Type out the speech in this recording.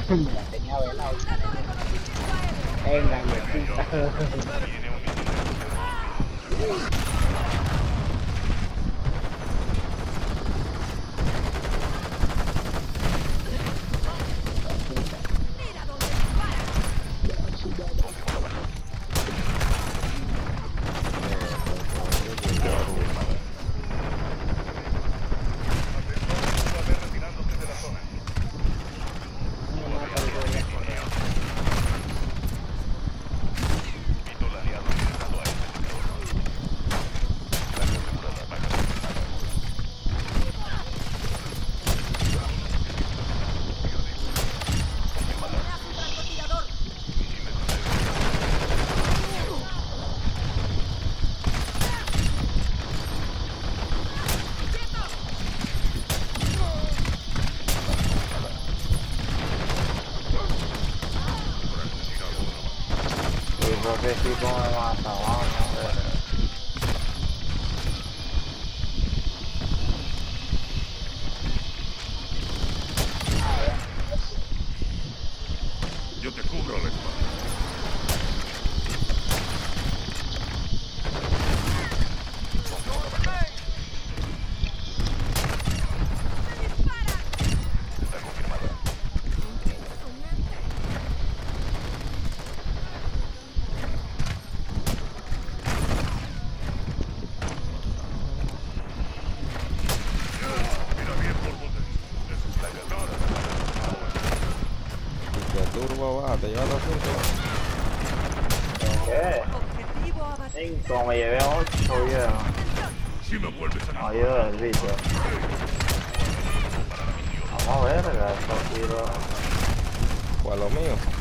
Me la tenía velado. Venga, puta. Porque si como me mata, vamos a ver. Yo te cubro la espalda. Turbo, va, te lleva los puntos. ¿Qué? 5, me llevé 8, viejo. Si me vuelves a Ayuda el bicho. Vamos a ver, estos tiros. ¿Cuál lo mío?